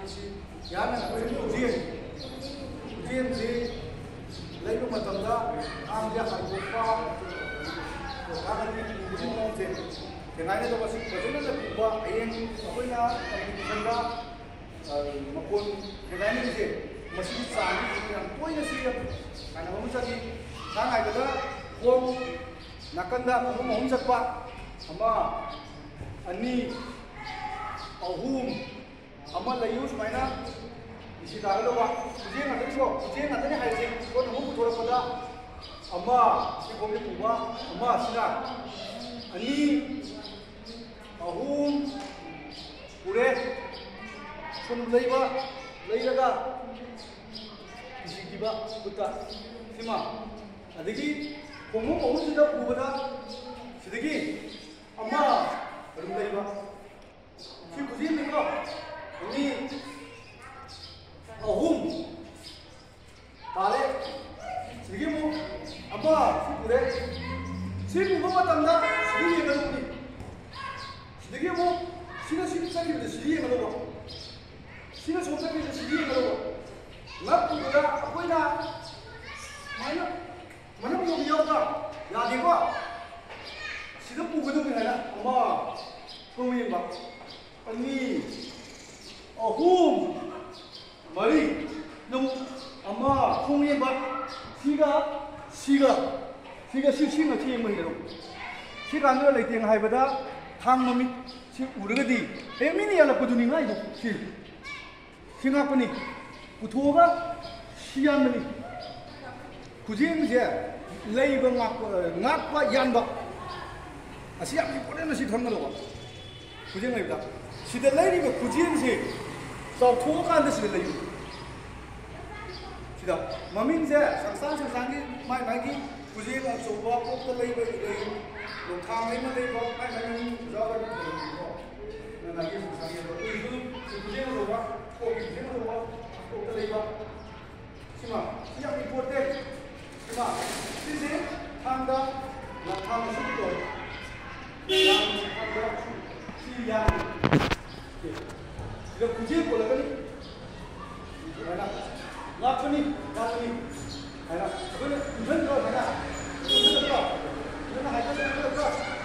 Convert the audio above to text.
याना कोई उजेन से लेबो मतमदा आम या हाइबोपा कागदी उजेन से केनाइने तो बस बजना ले पुबा अयें अखोइना कम्युनिकेशन दा मकोन केनाइने से मसी चांगी याम तोइना से काना ममुसागी सांगाय बदा कोम नाकंदा कोम हम सकपा अमा अनि अहुम अमा लयु सुमाइना इसी दागलवा उजेन नातने हाइजे को हम पुथोरपदा अमा से कोमले पुबा अमा सिना अनि अहुम पुरे सुन लैबा लैरगा इसी किबा बुता सिमा अदगी कोमो अहुम सिदा पुबदा सिदगी अमा रुम लैबा सी कुजिन निको अनि अहुम ताले सिदगी मो अमा सी पुरे सी पुबा मतमदा सिदगी येगलुनी सिदगी मो सिना सिदगी सिदगी येगलुवा सिना सोचगी सिदगी येगलुवा लब पुबदा अखोइना माइना मनम यो योगा यादेको सिदा पुगदुनि हैना अमा पुमिबा अनि अहुम मरी नु अमा पुमिबा सिगा सिगा सिगा सिसिमा थियेंबा हिरो सिगानो लेतें हाइबदा थांग ममि सि उरगदी ए मिनि यालपदुनि हाइदो सि सिंगापनि पुथोगा सियामनि खुजिंजे लेइबा ngakpa yanba asi am important asi thangalo khujing leibda sida leiriba khujing se chawtho kan da sida leibu sida maming je sangsang gi mai gi khujing a choba pok ta leiba leibu lo thang leima leiba mai mai ja da ko na gi sangsang gi lo khujing lo ba ko gi lo ba pok ta leiba sima si am important sima sisi thangda la thang su to yang thangda si yang 이거 굳이 골라거니 하나 나쁘니 하나 그거는 이건 거 하나 이건 거 하나 하나